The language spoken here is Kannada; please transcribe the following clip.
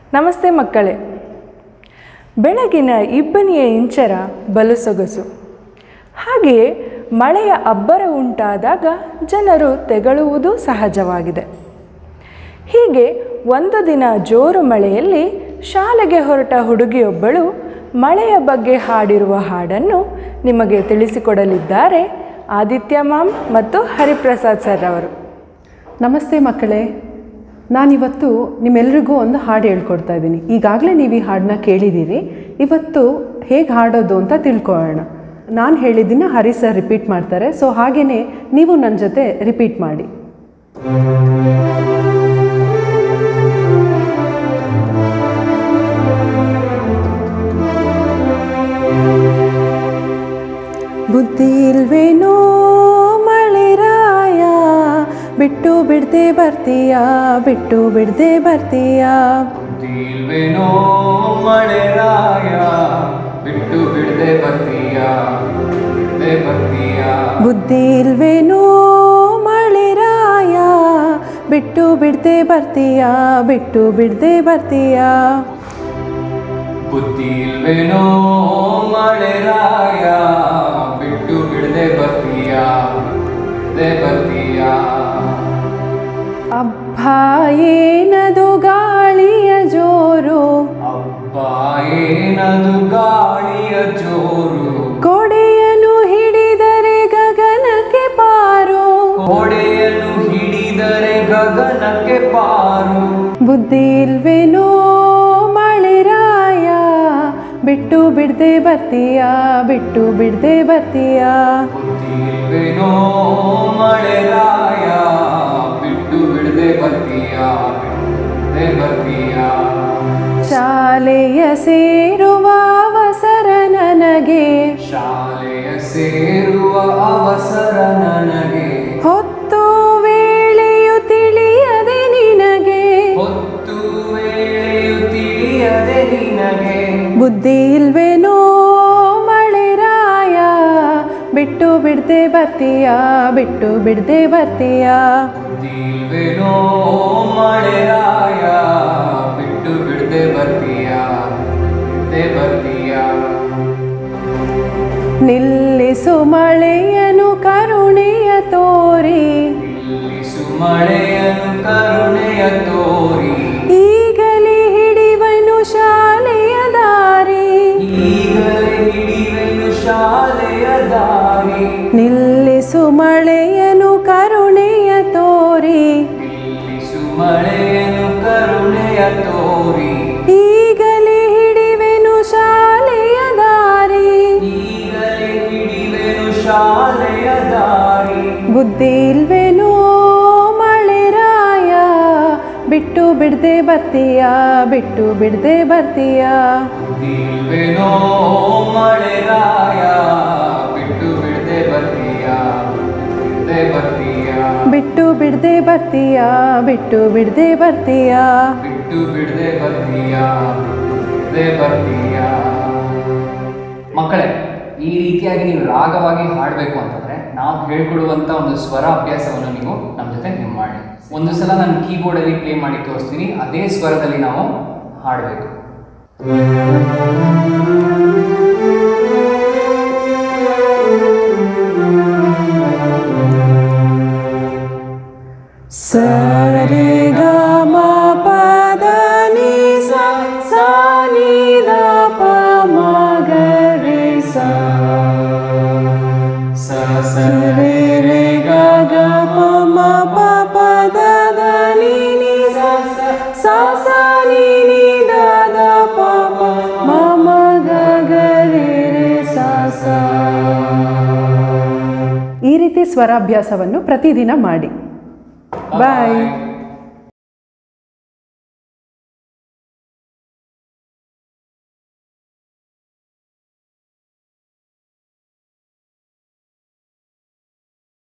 ನಮಸ್ತೆ ಮಕ್ಕಳೇ. ಬೆಳಗಿನ ಇಬ್ಬನಿಯ ಇಂಚರ ಬಲು ಸೊಗಸು. ಹಾಗೆಯೇ ಮಳೆಯ ಅಬ್ಬರ ಉಂಟಾದಾಗ ಜನರು ತೆಗಳುವುದು ಸಹಜವಾಗಿದೆ. ಹೀಗೆ ಒಂದು ದಿನ ಜೋರು ಮಳೆಯಲ್ಲಿ ಶಾಲೆಗೆ ಹೊರಟ ಹುಡುಗಿಯೊಬ್ಬಳು ಮಳೆಯ ಬಗ್ಗೆ ಹಾಡಿರುವ ಹಾಡನ್ನು ನಿಮಗೆ ತಿಳಿಸಿಕೊಡಲಿದ್ದಾರೆ ಆದಿತ್ಯ ಮ್ಯಾಮ್ ಮತ್ತು ಹರಿಪ್ರಸಾದ್ ಸರ್ ಅವರು. ನಮಸ್ತೆ ಮಕ್ಕಳೇ. ನಾನಿವತ್ತು ನಿಮ್ಮೆಲ್ರಿಗೂ ಒಂದು ಹಾಡು ಹೇಳ್ಕೊಡ್ತಾ ಇದ್ದೀನಿ. ಈಗಾಗಲೇ ನೀವು ಈ ಹಾಡನ್ನ ಕೇಳಿದ್ದೀರಿ. ಇವತ್ತು ಹೇಗೆ ಹಾಡೋದು ಅಂತ ತಿಳ್ಕೊಳ್ಳೋಣ. ನಾನು ಹೇಳಿದ್ದನ್ನು ಹರಿ ಸರ್ ರಿಪೀಟ್ ಮಾಡ್ತಾರೆ. ಸೊ ಹಾಗೆಯೇ ನೀವು ನನ್ನ ಜೊತೆ ರಿಪೀಟ್ ಮಾಡಿ. ಬುದ್ಧಿ ಇಲ್ವೇನೋ ಮಳೆರಾಯ, ಬಿಟ್ಟು ಬಿಡದೆ ಬರ್ತೀಯಾ, ಬಿಟ್ಟು ಬಿಡದೆ ಬರ್ತೀಯಾ. ಬುದ್ಧಿ ಇಲ್ವೇನೋ ಮಳೆರಾಯ, ಬಿಟ್ಟು ಬಿಡದೆ ಬರ್ತೀಯಾ, ಬಿಡದೆ ಬರ್ತೀಯಾ. ಬುದ್ಧಿ ಇಲ್ವೇನೋ ಮಳೆರಾಯ, ಬಿಟ್ಟು ಬಿಡದೆ ಬರ್ತೀಯಾ, ಬಿಟ್ಟು ಬಿಡದೆ ಬರ್ತೀಯಾ. ಬುದ್ಧಿ ಇಲ್ವೇನೋ ಮಳೆರಾಯ, ಬಿಟ್ಟು ಬಿಡದೆ ಬರ್ತೀಯಾ, ಬಿಡದೆ ಬರ್ತೀಯಾ. ಅಬ್ಬಾ ಏನದು ಗಾಳಿಯ ಜೋರು, ಅಬ್ಬಾ ಏನದು ಗಾಳಿಯ ಜೋರು. ಕೊಡೆಯನ್ನು ಹಿಡಿದರೆ ಗಗನಕ್ಕೆ ಪಾರು, ಕೊಡೆಯನ್ನು ಹಿಡಿದರೆ ಗಗನಕ್ಕೆ ಪಾರು. ಬುದ್ಧಿ ಇಲ್ವೇನೋ ಮಳೆರಾಯ, ಬಿಟ್ಟು ಬಿಡದೆ ಬರ್ತೀಯಾ, ಬಿಟ್ಟು ಬಿಡದೆ ಬರ್ತೀಯಾ. ಬುದ್ಧಿ ಇಲ್ವೇನೋ ಮಳೆರಾಯ, ಬಿಟ್ಟು ಬಿಡದೆ ಬರ್ತೀಯಾ, ಬಿಡದೆ ಬರ್ತೀಯಾ. ಶಾಲೆಯ ಸೇರುವ ಅವಸರ ನನಗೆ, ಶಾಲೆಯ ಸೇರುವ ಅವಸರ ನನಗೆ. ಹೊತ್ತು ವೇಳೆಯು ತಿಳಿಯದೆ ನಿನಗೆ, ಹೊತ್ತು ವೇಳೆಯು ತಿಳಿಯದೆ ನಿನಗೆ. ಬುದ್ಧಿ ಇಲ್ವೇನೋ ಮಳೆರಾಯ, ಬಿಟ್ಟು ಬಿಡದೆ ಬರ್ತೀಯಾ, ಬಿಟ್ಟು ಬಿಡದೆ ಬರ್ತೀಯಾ. ಬುದ್ಧಿ ಇಲ್ವೇನೋ ಮಳೆರಾಯ, ಬಿಟ್ಟು ಬಿಡದೆ ಬರ್ತೀಯಾ, ಬಿಡದೆ ಬರ್ತೀಯಾ. ನಿಲ್ಲಿಸು ಮಳೆಯನು ಕರುಣೆಯ ತೋರಿ, ನಿಲ್ಲಿಸು ಮಳೆಯನು ಕರುಣೆಯ ತೋರಿ. ಈಗಲೇ ಹಿಡಿವನು ಶಾಲೆಯ ದಾರಿ, ಈಗಲೇ ಹಿಡಿವೆನು ಶಾಲೆಯ ದಾರಿ. ನಿಲ್ಲಿಸು ಮಳೆಯನು ಕರುಣೆಯ ತೋರಿ, ನಿಲ್ಲಿಸು ಮಳೆಯನು ಕರುಣೆಯ ತೋರಿ. ಈಗಲೇ ಹಿಡಿವೆನು ಶಾಲೆಯ ದಾರಿ, ಈಗಲೇ ಹಿಡಿವೆನು ಶಾಲೆಯ ದಾರಿ. ಬುದ್ಧಿ ಇಲ್ವೇನೋ ಮಳೆರಾಯ, ಬಿಟ್ಟು ಬಿಡದೆ ಬರ್ತೀಯಾ, ಬಿಟ್ಟು ಬಿಡದೆ ಬರ್ತೀಯಾ. ಬುದ್ಧಿ ಇಲ್ವೇನೋ ಮಳೆರಾಯ, ಬಿಟ್ಟು ಬಿಡದೆ ಬರ್ತೀಯಾ, ಬಿಡದೆ ಬರ್ತೀಯಾ. ಬಿಟ್ಟು ಬಿಡದೆ ಬರ್ತೀಯಾ, ಬಿಟ್ಟು ಬಿಡದೆ ಬರ್ತೀಯಾ. ಬಿಟ್ಟು ಬಿಡದೆ ಬರ್ತೀಯಾ, ಬಿಡದೆ ಬರ್ತೀಯಾ. ಮಕ್ಕಳೇ, ಈ ರೀತಿಯಾಗಿ ನೀವು ರಾಗವಾಗಿ ಹಾಡಬೇಕು ಅಂತಂದರೆ ನಾವು ಹೇಳ್ಕೊಡುವಂಥ ಒಂದು ಸ್ವರ ಅಭ್ಯಾಸವನ್ನು ನೀವು ನಮ್ಮ ಜೊತೆ ನೀವು ಮಾಡಿ. ಒಂದು ಸಲ ನಾನು ಕೀಬೋರ್ಡಲ್ಲಿ ಪ್ಲೇ ಮಾಡಿ ತೋರಿಸ್ತೀನಿ, ಅದೇ ಸ್ವರದಲ್ಲಿ ನಾವು ಹಾಡಬೇಕು. ಸರೆ ಗ ಮ ಪದ ನಿ ಸ ಸ ನಿ ದ ಪ ಮ ಗ ರೇ ಸ. ಸ ಸ ರೇ ರೇ ಗ ಗ ಮ ಮ ಪ ಪ ದ ದ ನಿ ನಿ ಸ ಸ ಸ ಸ ನಿ ನಿ ದ ದ ಪ ಪ ಮ ಮ ಗ ಗ ರೇ ರೇ ಸ ಸ. ಈ ರೀತಿ ಸ್ವರಾಭ್ಯಾಸವನ್ನು ಪ್ರತಿದಿನ ಮಾಡಿ. ಬಾಯ್.